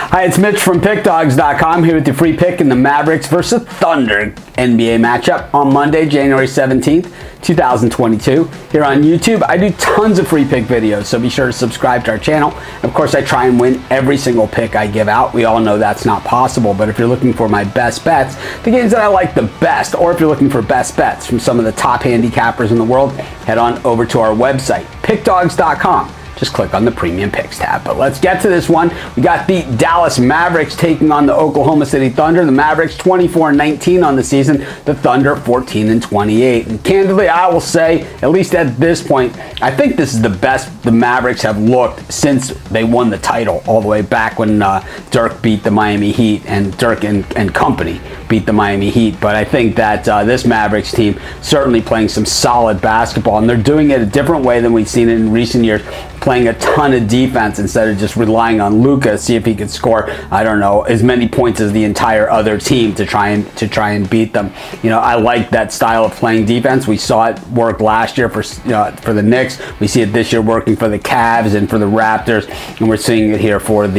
Hi, it's Mitch from Pickdawgz.com here with your free pick in the Mavericks versus Thunder NBA matchup on Monday, January 17th, 2022. Here on YouTube, I do tons of free pick videos, so be sure to subscribe to our channel. Of course, I try and win every single pick I give out. We all know that's not possible, but if you're looking for my best bets, the games that I like the best, or if you're looking for best bets from some of the top handicappers in the world, head on over to our website, Pickdawgz.com. Just click on the Premium Picks tab. But let's get to this one. We got the Dallas Mavericks taking on the Oklahoma City Thunder. The Mavericks 24-19 on the season. The Thunder 14-28. And candidly, I will say, at least at this point, I think this is the best the Mavericks have looked since they won the title, all the way back when Dirk beat the Miami Heat and Dirk and company beat the Miami Heat. But I think that this Mavericks team certainly playing some solid basketball, and they're doing it a different way than we've seen it in recent years, playing a ton of defense instead of just relying on Luka, see if he could score, I don't know, as many points as the entire other team to try and beat them. You know, I like that style of playing defense. We saw it work last year for the Knicks. We see it this year working for the Cavs and for the Raptors, and we're seeing it here for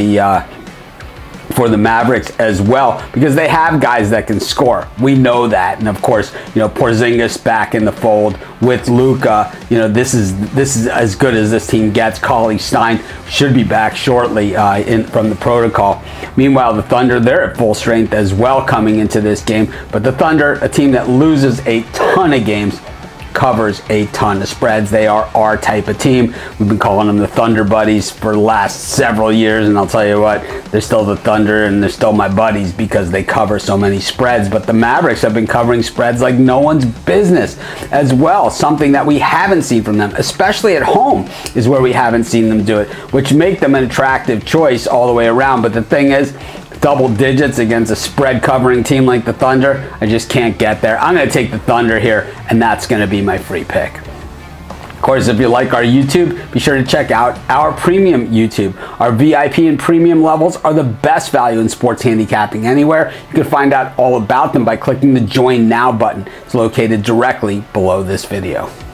the Mavericks as well, because they have guys that can score. We know that. And of course, you know, Porzingis back in the fold with Luka. You know, this is as good as this team gets. Cauley-Stein should be back shortly from the protocol. Meanwhile, the Thunder, they're at full strength as well coming into this game. But the Thunder, a team that loses a ton of games, covers a ton of spreads. They are our type of team. We've been calling them the Thunder Buddies for the last several years, and I'll tell you what, they're still the Thunder and they're still my buddies because they cover so many spreads. But the Mavericks have been covering spreads like no one's business as well, something that we haven't seen from them, especially at home is where we haven't seen them do it, which make them an attractive choice all the way around. But the thing is, double digits against a spread covering team like the Thunder, I just can't get there. I'm going to take the Thunder here, and that's going to be my free pick. Of course, if you like our YouTube, be sure to check out our premium YouTube. Our VIP and premium levels are the best value in sports handicapping anywhere. You can find out all about them by clicking the Join Now button. It's located directly below this video.